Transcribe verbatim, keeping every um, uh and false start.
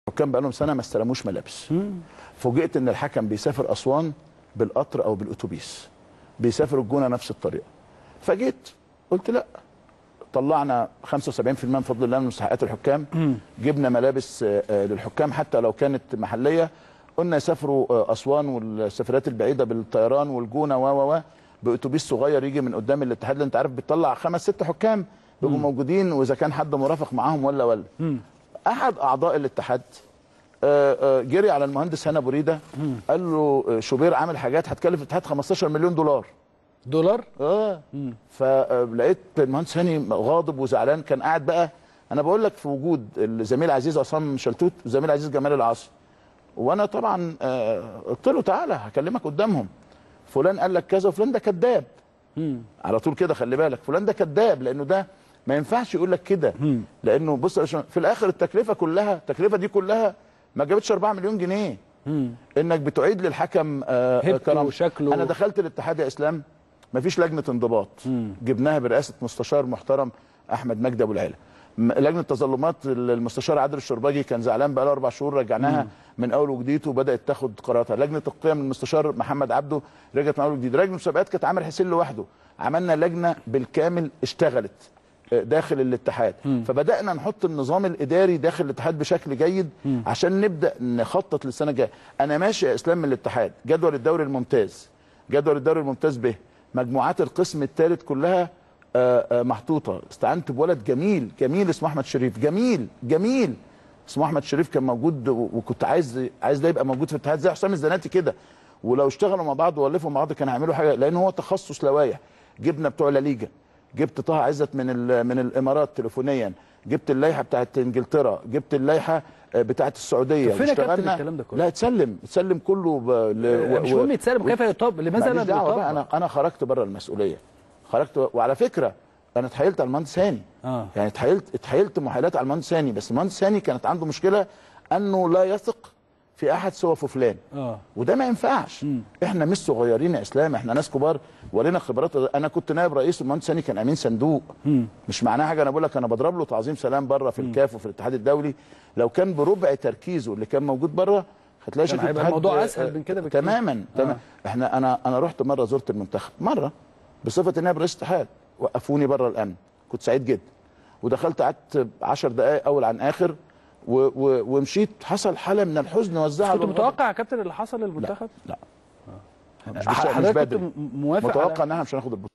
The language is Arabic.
الحكام بقى لهم سنه ما استلموش ملابس. فوجئت ان الحكم بيسافر اسوان بالقطر او بالاتوبيس، بيسافر الجونه نفس الطريقه. فجيت قلت لا، طلعنا خمسة وسبعين بالمئة من فضل الله من مستحقات الحكام، جبنا ملابس للحكام حتى لو كانت محليه، قلنا يسافروا اسوان والسفرات البعيده بالطيران والجونه و و باتوبيس صغير يجي من قدام الاتحاد اللي انت عارف بتطلع خمس ست حكام بيبقوا موجودين، واذا كان حد مرافق معاهم ولا ولا مم. احد اعضاء الاتحاد جري على المهندس هنا بريده، قال له شوبير عامل حاجات هتكلف الاتحاد خمستاشر مليون دولار. دولار؟ اه مم. فلقيت المهندس هاني غاضب وزعلان، كان قاعد بقى انا بقول لك في وجود الزميل العزيز عصام شلتوت والزميل العزيز جمال العاصي، وانا طبعا قلت له تعالى هكلمك قدامهم، فلان قال لك كذا وفلان ده كذاب على طول كده، خلي بالك فلان ده كذاب، لانه ده ما ينفعش يقول لك كده، لانه بص في الاخر التكلفه كلها التكلفه دي كلها ما جابتش أربعة مليون جنيه. مم. انك بتعيد للحكم آه كرم وشكله. انا دخلت الاتحاد يا اسلام ما فيش لجنه انضباط، مم. جبناها برئاسه مستشار محترم احمد مجدي ابو العيله. لجنه تظلمات المستشار عادل الشرباجي كان زعلان بقى له اربع شهور، رجعناها مم. من اول وجديد وبدات تاخد قراراتها. لجنه القيم المستشار محمد عبده رجعت من اول وجديد. لجنه المسابقات كانت عامر حسين لوحده، عملنا لجنه بالكامل اشتغلت داخل الاتحاد. مم. فبدانا نحط النظام الاداري داخل الاتحاد بشكل جيد مم. عشان نبدا نخطط للسنه الجايه. انا ماشي يا اسلام من الاتحاد، جدول الدوري الممتاز، جدول الدوري الممتاز به مجموعات القسم الثالث كلها آآ آآ محطوطه. استعنت بولد جميل جميل اسمه احمد شريف، جميل جميل اسمه احمد شريف، كان موجود وكنت عايز عايز ده يبقى موجود في الاتحاد زي حسام الزناتي كده، ولو اشتغلوا مع بعض والفوا مع بعض كانوا هيعملوا حاجه، لان هو تخصص لوايح. جبنا بتوع لا ليجا، جبت طه عزت من من الامارات تليفونيا، جبت اللائحه بتاعت انجلترا، جبت اللائحه بتاعت السعوديه. فين يا كابتن الكلام ده كله؟ لا اتسلم اتسلم كله ب... ل... مش مهم يتسلم، كيف يطبق؟ لماذا لا يطبق؟ انا انا خرجت بره المسؤوليه، خرجت. وعلى فكره انا اتحايلت على المهندس هاني، آه. يعني اتحايلت اتحايلت محايلات على المهندس هاني، بس المهندس هاني كانت عنده مشكله انه لا يثق في احد سوى في فلان، آه. وده ما ينفعش. مم. احنا مش صغيرين يا اسلام، احنا ناس كبار ولينا خبرات. انا كنت نائب رئيس والمهندس هاني كان امين صندوق. مم. مش معناها حاجه، انا بقول لك انا بضرب له تعظيم سلام بره في الكاف وفي الاتحاد الدولي. لو كان بربع تركيزه اللي كان موجود بره هتلاقي شكل الاتحاد الموضوع اسهل من كده بكتير. تماما تمام. آه. احنا انا انا رحت مره زرت المنتخب مره بصفه نائب رئيس اتحاد، وقفوني بره الامن، كنت سعيد جدا، ودخلت قعدت عشر دقائق اول عن اخر و و ومشيت. حصل حاله من الحزن والزعل. كنت متوقع يا كابتن اللي حصل للمنتخب؟ لا لا, لا. مش مش بدري، متوقع ان احنا مش هناخد البطوله.